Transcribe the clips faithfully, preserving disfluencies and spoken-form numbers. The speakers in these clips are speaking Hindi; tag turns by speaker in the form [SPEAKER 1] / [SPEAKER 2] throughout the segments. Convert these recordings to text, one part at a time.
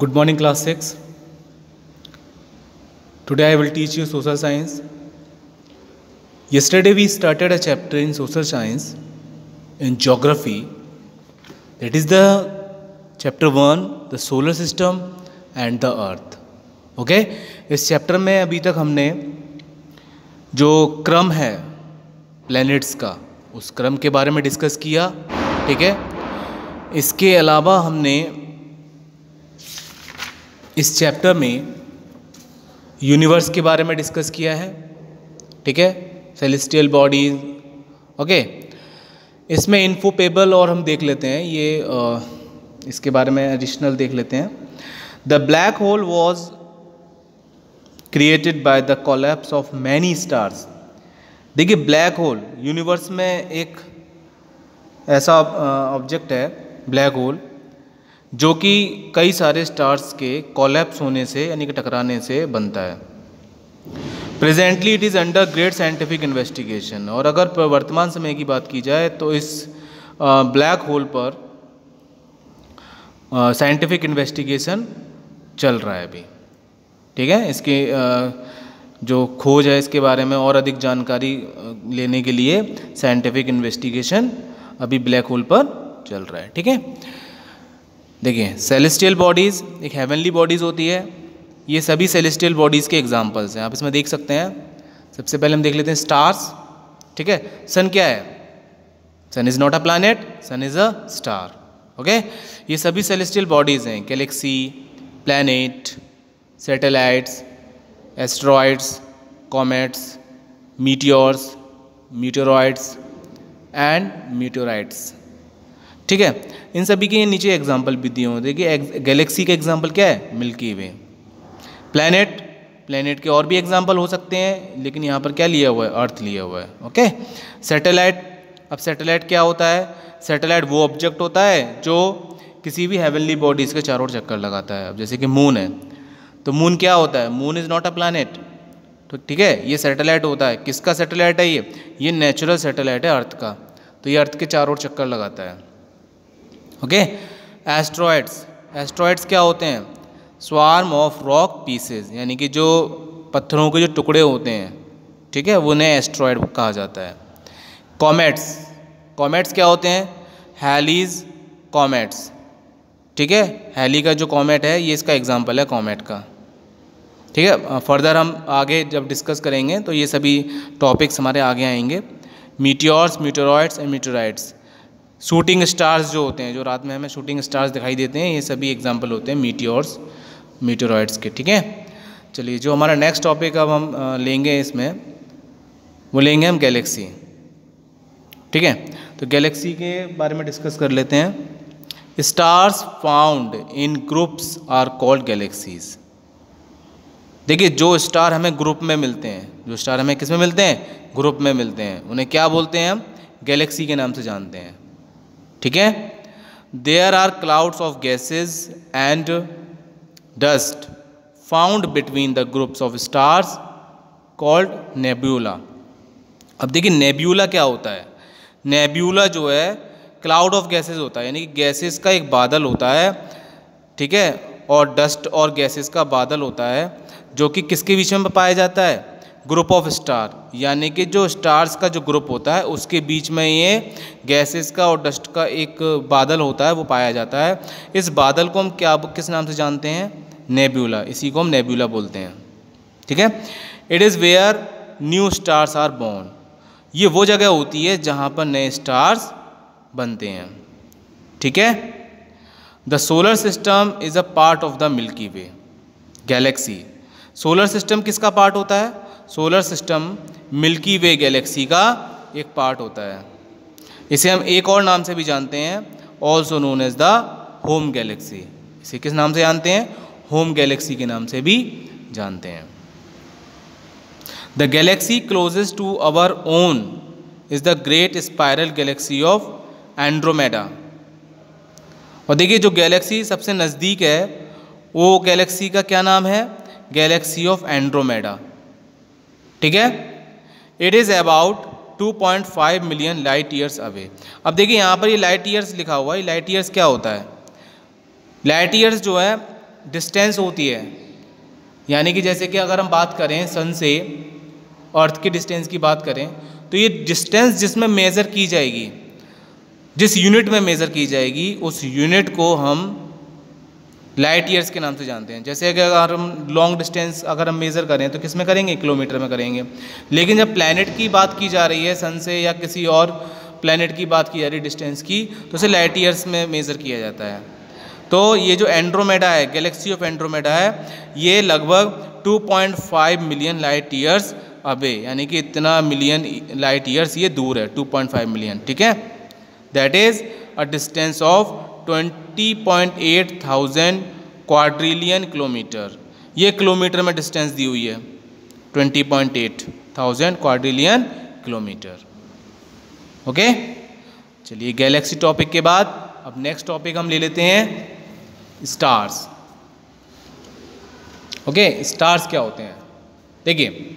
[SPEAKER 1] Good morning, class six. Today I will teach you social science. Yesterday we started a chapter in social science in geography. That is the chapter one, the solar system and the earth. Okay? इस चैप्टर में अभी तक हमने जो क्रम है प्लैनेट्स का, उस क्रम के बारे में डिस्कस किया. ठीक है. इसके अलावा हमने इस चैप्टर में यूनिवर्स के बारे में डिस्कस किया है. ठीक है. Celestial bodies. ओके. इसमें इन्फोपेबल और हम देख लेते हैं, ये आ, इसके बारे में एडिशनल देख लेते हैं. The black hole was created by the collapse of many stars. देखिए, ब्लैक होल यूनिवर्स में एक ऐसा ऑब्जेक्ट है ब्लैक होल जो कि कई सारे स्टार्स के कोलैप्स होने से यानी कि टकराने से बनता है. Presently it is under great scientific investigation. और अगर वर्तमान समय की बात की जाए तो इस ब्लैक होल पर साइंटिफिक इन्वेस्टिगेशन चल रहा है अभी. ठीक है. इसके uh, जो खोज है इसके बारे में और अधिक जानकारी लेने के लिए साइंटिफिक इन्वेस्टिगेशन अभी ब्लैक होल पर चल रहा है. ठीक है. देखिए, सेलेस्टियल बॉडीज़ एक हेवनली बॉडीज़ होती है. ये सभी सेलेस्टियल बॉडीज़ के एग्जांपल्स हैं, आप इसमें देख सकते हैं. सबसे पहले हम देख लेते हैं स्टार्स. ठीक है. सन क्या है? Sun is not a planet, sun is a star. Okay. ये सभी सेलेस्टियल बॉडीज़ हैं. Galaxy, planet, satellites, asteroids, comets, meteors, meteoroids and meteorites. ठीक है. इन सभी के नीचे एग्जाम्पल भी दिए हों. देखिए, गैलेक्सी का एग्जाम्पल क्या है? मिल्की वे. प्लैनेट, प्लैनेट के और भी एग्जाम्पल हो सकते हैं, लेकिन यहाँ पर क्या लिया हुआ है? अर्थ लिया हुआ है. ओके. सैटेलाइट. अब सैटेलाइट क्या होता है? सैटेलाइट वो ऑब्जेक्ट होता है जो किसी भी हेवनली बॉडीज़ के चारों ओर चक्कर लगाता है. अब जैसे कि मून है, तो मून क्या होता है? Moon is not a planet. तो ठीक है, ये सैटेलाइट होता है. किसका सैटेलाइट है ये? ये नेचुरल सैटेलाइट है अर्थ का. तो ये अर्थ के चारों ओर चक्कर लगाता है. ओके. एस्ट्रॉइड्स. एस्ट्रॉइड्स क्या होते हैं? स्वार्म ऑफ रॉक पीसेस, यानी कि जो पत्थरों के जो टुकड़े होते हैं, ठीक है, वो नए एस्ट्रॉइड कहा जाता है. कॉमेट्स. कॉमेट्स क्या होते हैं? Halley's comets. ठीक है. हैली का जो कॉमेट है ये इसका एग्जांपल है कॉमेट का. ठीक है. फर्दर हम आगे जब डिस्कस करेंगे तो ये सभी टॉपिक्स हमारे आगे आएंगे. Meteors, meteoroids and meteorites. Shooting stars जो होते हैं, जो रात में हमें शूटिंग स्टार्स दिखाई देते हैं, ये सभी एग्जांपल होते हैं मीटियोर्स, मीटेरॉइड्स के. ठीक है. चलिए, जो हमारा नेक्स्ट टॉपिक अब हम लेंगे इसमें, वो लेंगे हम गैलेक्सी. ठीक है. तो गैलेक्सी के बारे में डिस्कस कर लेते हैं. Stars found in groups are called galaxies. देखिए, जो स्टार हमें ग्रुप में मिलते हैं, जो स्टार हमें किस में मिलते हैं? ग्रुप में मिलते हैं, उन्हें क्या बोलते हैं? हम गैलेक्सी के नाम से जानते हैं. ठीक है. There are clouds of gases and dust found between the groups of stars called nebula. अब देखिए, नेब्यूला क्या होता है? नेब्यूला जो है क्लाउड ऑफ गैसेज होता है, यानी कि गैसेस का एक बादल होता है. ठीक है. और डस्ट और गैसेस का बादल होता है जो कि किसके बीच में पाया जाता है? ग्रुप ऑफ स्टार, यानी कि जो स्टार्स का जो ग्रुप होता है उसके बीच में ये गैसेस का और डस्ट का एक बादल होता है, वो पाया जाता है. इस बादल को हम क्या किस नाम से जानते हैं? नेब्यूला. इसी को हम नेब्यूला बोलते हैं. ठीक है. It is where new stars are born. ये वो जगह होती है जहाँ पर नए स्टार्स बनते हैं. ठीक है. The solar system is a part of the milky way galaxy. Solar system किसका पार्ट होता है? Solar system milky way galaxy का एक पार्ट होता है. इसे हम एक और नाम से भी जानते हैं, also known as the home galaxy. इसे किस नाम से जानते हैं? होम गैलेक्सी के नाम से भी जानते हैं. The galaxy closest to our own is the great spiral galaxy of Andromeda. और देखिए, जो गैलेक्सी सबसे नज़दीक है वो गैलेक्सी का क्या नाम है? Galaxy of Andromeda. ठीक है. It is about two point five million light years away. अब देखिए, यहाँ पर ये लाइट ईयर्स लिखा हुआ है. लाइट ईयर्स क्या होता है? लाइट ईयर्स जो है डिस्टेंस होती है, यानी कि जैसे कि अगर हम बात करें सन से अर्थ की डिस्टेंस की बात करें तो ये डिस्टेंस जिसमें मेज़र की जाएगी, जिस यूनिट में मेज़र की जाएगी, उस यूनिट को हम लाइट ईयर्स के नाम से जानते हैं। जैसे कि अगर हम लॉन्ग डिस्टेंस अगर हम मेज़र करें तो किस में करेंगे, किलोमीटर में करेंगे। लेकिन जब प्लैनेट की बात की जा रही है, सन से या किसी और प्लैनेट की बात की जा रही है डिस्टेंस की, तो उसे लाइट ईयर्स में मेज़र किया जाता है। तो ये जो एंड्रोमेडा है, गैलेक्सी ऑफ एंड्रोमेडा है, ये लगभग two point five million light years away, यानी कि इतना मिलियन लाइट ईयर्स ये दूर है, टू पॉइंट फाइव मिलियन, ठीक है। That is a distance of twenty point eight thousand quadrillion kilometre. ये किलोमीटर में डिस्टेंस दी हुई है, twenty point eight thousand quadrillion kilometre. Okay, चलिए गैलेक्सी टॉपिक के बाद अब नेक्स्ट टॉपिक हम ले लेते हैं स्टार्स। ओके, स्टार्स क्या होते हैं? देखिए,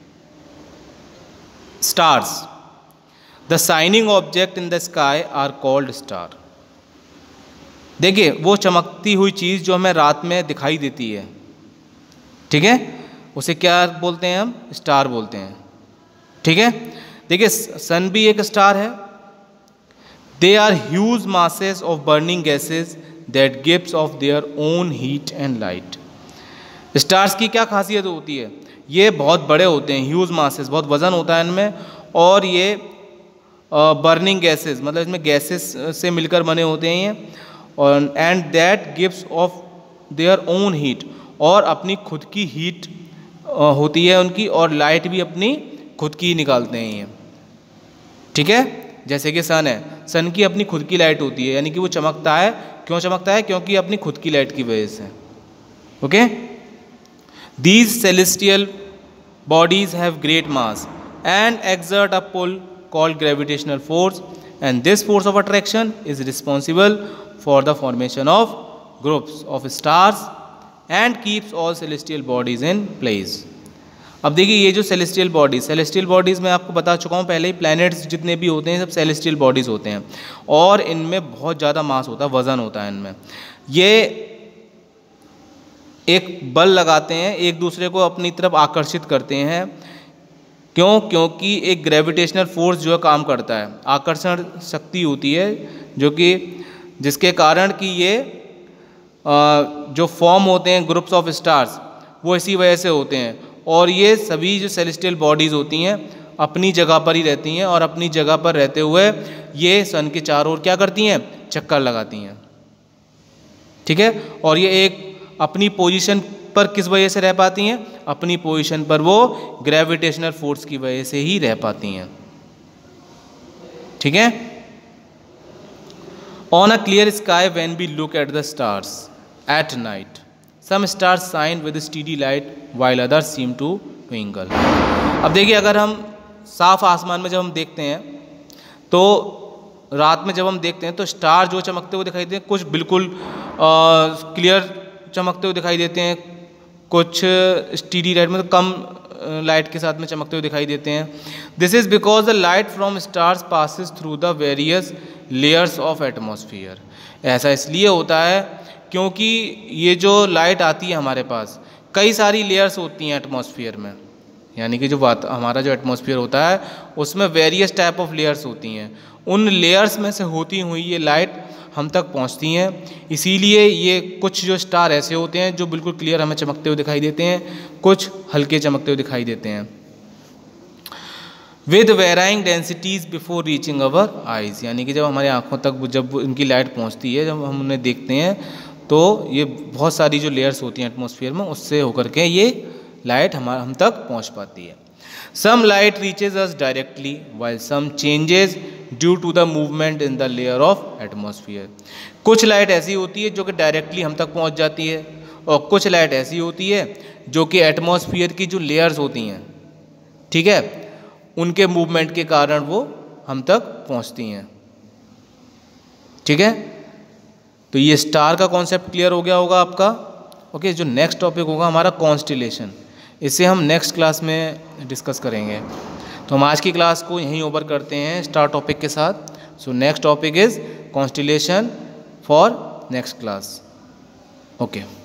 [SPEAKER 1] stars, the shining object in the sky are called star. देखिए, वो चमकती हुई चीज़ जो हमें रात में दिखाई देती है, ठीक है, उसे क्या बोलते हैं हम? स्टार बोलते हैं, ठीक है। देखिए, सन भी एक स्टार है। They are huge masses of burning gases that gives off their own heat and light. Stars की क्या खासियत होती है? ये बहुत बड़े होते हैं, ह्यूज मासेस, बहुत वजन होता है इनमें, और ये बर्निंग गैसेस, मतलब इसमें गैसेस से मिलकर बने होते हैं ये, और and that gives off their own heat, और अपनी खुद की हीट होती है उनकी, और लाइट भी अपनी खुद की निकालते हैं ये, ठीक है। जैसे कि सन है, सन की अपनी खुद की लाइट होती है, यानी कि वो चमकता है। क्यों चमकता है? क्योंकि अपनी खुद की लाइट की वजह से। Okay, these celestial bodies have great mass and exert a pull called gravitational force, and this force of attraction is responsible for the formation of groups of stars and keeps all celestial bodies in place. अब देखिए, ये जो सेलेस्टियल बॉडीज, सेलेस्टियल बॉडीज़ मैं आपको बता चुका हूँ पहले ही, प्लैनेट्स जितने भी होते हैं सब सेलेस्टियल बॉडीज़ होते हैं, और इनमें बहुत ज़्यादा मास होता है, वज़न होता है इनमें। ये एक बल लगाते हैं, एक दूसरे को अपनी तरफ आकर्षित करते हैं। क्यों? क्योंकि एक ग्रेविटेशनल फोर्स जो है काम करता है, आकर्षण शक्ति होती है, जो कि जिसके कारण कि ये जो फॉर्म होते हैं ग्रुप्स ऑफ स्टार्स, वो इसी वजह से होते हैं। और ये सभी जो सेलेस्टियल बॉडीज़ होती हैं अपनी जगह पर ही रहती हैं, और अपनी जगह पर रहते हुए ये सन के चारों ओर क्या करती हैं? चक्कर लगाती हैं, ठीक है। और ये एक अपनी पोजीशन पर किस वजह से रह पाती हैं? अपनी पोजीशन पर वो ग्रेविटेशनल फोर्स की वजह से ही रह पाती हैं, ठीक है। On a clear sky when we look at the stars at night, some stars shine with steady light while others seem to twinkle. अब देखिए, अगर हम साफ आसमान में जब हम देखते हैं, तो रात में जब हम देखते हैं तो स्टार जो चमकते हुए दिखाई देते हैं, कुछ बिल्कुल क्लियर चमकते हुए दिखाई देते हैं, कुछ स्टीडी लाइट में तो कम लाइट के साथ में चमकते हुए दिखाई देते हैं। This is because the light from stars passes through the various layers of atmosphere. ऐसा इसलिए होता है क्योंकि ये जो लाइट आती है हमारे पास, कई सारी लेयर्स होती हैं एटमॉस्फेयर में, यानी कि जो बात हमारा जो एटमॉस्फेयर होता है उसमें वेरियस टाइप ऑफ लेयर्स होती हैं। उन लेयर्स में से होती हुई ये लाइट हम तक पहुंचती हैं। इसीलिए ये कुछ जो स्टार ऐसे होते हैं जो बिल्कुल क्लियर हमें चमकते हुए दिखाई देते हैं, कुछ हल्के चमकते हुए दिखाई देते हैं। With varying densities before reaching our eyes, यानी कि जब हमारी आँखों तक जब इनकी लाइट पहुँचती है, जब हम उन्हें देखते हैं, तो ये बहुत सारी जो लेयर्स होती हैं एटमॉस्फेयर में, उससे होकर के ये लाइट हमारा हम तक पहुँच पाती है। Some light reaches us directly while some changes due to the movement in the layer of atmosphere. कुछ लाइट ऐसी होती है जो कि डायरेक्टली हम तक पहुंच जाती है, और कुछ लाइट ऐसी होती है जो कि एटमॉस्फेयर की जो लेयर्स होती हैं, ठीक है, उनके मूवमेंट के कारण वो हम तक पहुंचती हैं, ठीक है। तो ये स्टार का कॉन्सेप्ट क्लियर हो गया होगा आपका। ओके, जो नेक्स्ट टॉपिक होगा हमारा कॉन्स्टिलेशन, इसे हम नेक्स्ट क्लास में डिस्कस करेंगे। तो हम आज की क्लास को यहीं ओवर करते हैं स्टार टॉपिक के साथ। So next topic is constellation for next class. Okay.